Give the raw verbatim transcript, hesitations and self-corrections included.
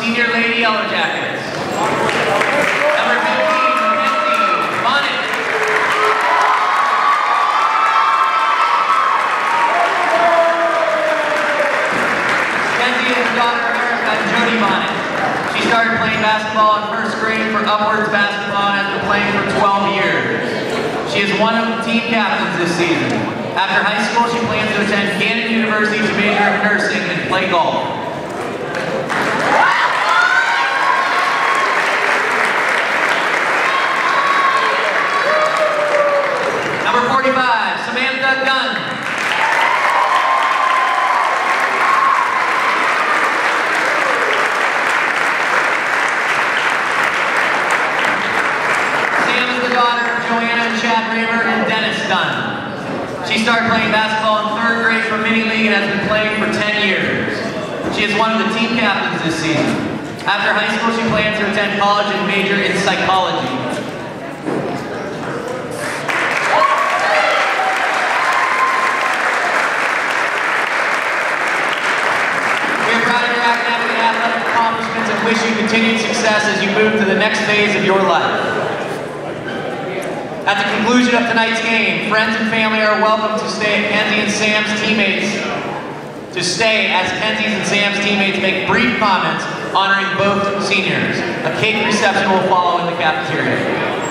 Senior Lady Yellow Jackets. Number fifteen, Mackenzie Bonnet. Mackenzie is the daughter of Erica and Jody Bonnet. She started playing basketball in first grade for Upwards Basketball and has been playing for twelve years. She is one of the team captains this season. After high school, she plans to attend Gannon University to major in nursing and play golf. Number forty-five, Samantha Gunn. Sam is the daughter of Joanna and Chad Raymer and Dennis Dunn. She started playing basketball in third grade for Mini League and has been playing for ten years. She is one of the team captains this season. After high school, she plans to attend college and major in psychology. We are proud of your academic and athletic accomplishments and wish you continued success as you move to the next phase of your life. At the conclusion of tonight's game, friends and family are welcome to stay at Kenzie and Sam's teammates, to stay as Kenzie's and Sam's teammates make brief comments honoring both seniors. A cake reception will follow in the cafeteria.